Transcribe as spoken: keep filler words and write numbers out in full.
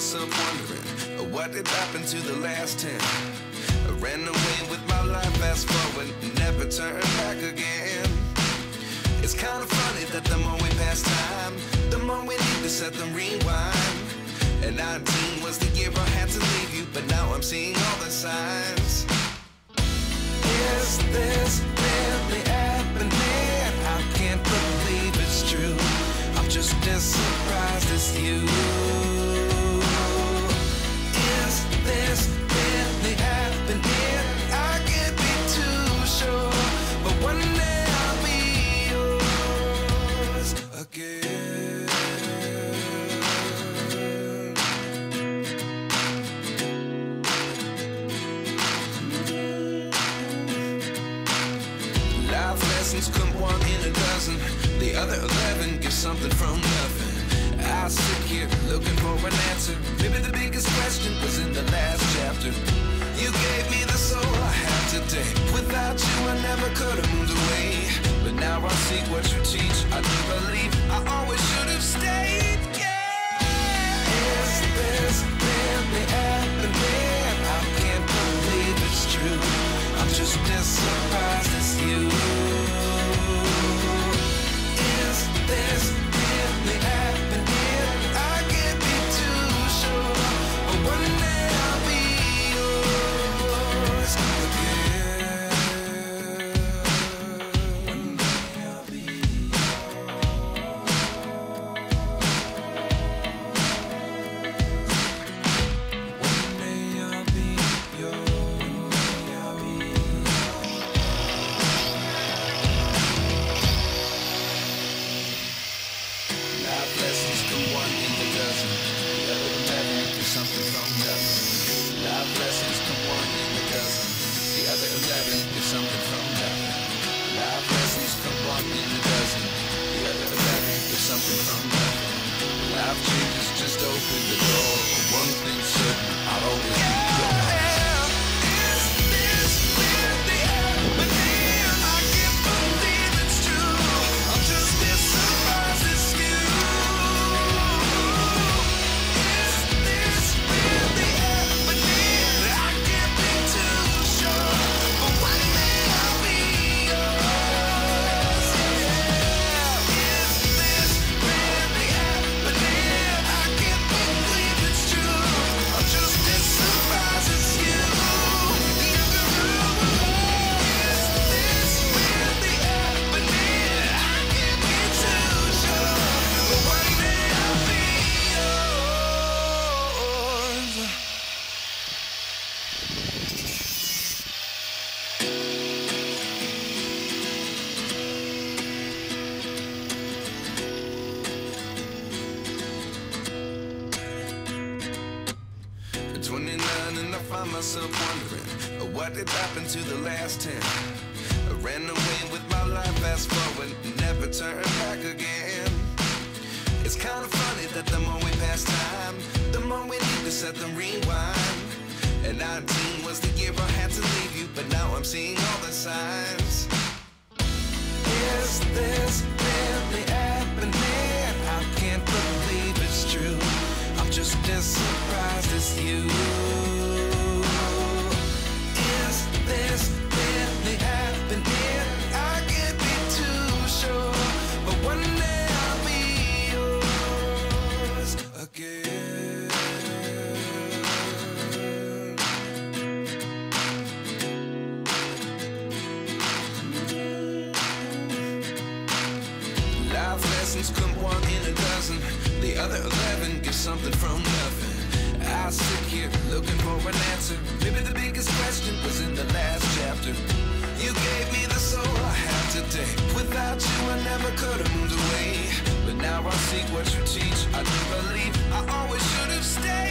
myself wondering, uh, what did happen to the last ten? I ran away with my life, fast forward, never turn back again. It's kind of funny that the more we pass time, the more we need to set them rewind. And nineteen was the year I had to leave you, but now I'm seeing all the signs. Is this really happening? I can't believe it's true. I'm just as surprised as you. Is this really happening? I can't be too sure, but one day I'll be yours again. Life lessons come one in a dozen. The other eleven give something from nothing. I sit here looking for an answer. Maybe the biggest question was in the last chapter. You gave me the soul I have today. Without you I never could have moved away. But now I see what you teach. I do believe I always should have stayed. Yeah. Is this really happening? I can't believe it's true. I'm just as surprised as you. Is this really happening? I can't be too sure, but one day I'll be yours again. One day I'll be yours. One day I'll be yours. Lessons come one in a dozen. The other eleven do something from nothing. Life lessons come one in a dozen. The other eleven do something from nothing. Life lessons come one in a dozen. The other eleven do something from nothing. Life changes just open the door. One thing's certain, I'll always be yours. twenty-nine and I find myself wondering, uh, what did happen to the last ten? I ran away with my life, fast forward, never turn back again. It's kind of funny that the more we pass time, the more we need to set them rewind. And nineteen was the year I had to leave you, but now I'm seeing all the signs. Is this really happening? I can't believe it's true. I'm just as surprised as you. Is this really happening? I can't be too sure, but one day I'll be yours again. Life lessons come one in a dozen. The other eleven give something from nothing. I sit here looking for an answer. Maybe the biggest question was in the last chapter. You gave me the soul I have today. Without you I never could have moved away. But now I see what you teach. I do believe I always should have stayed.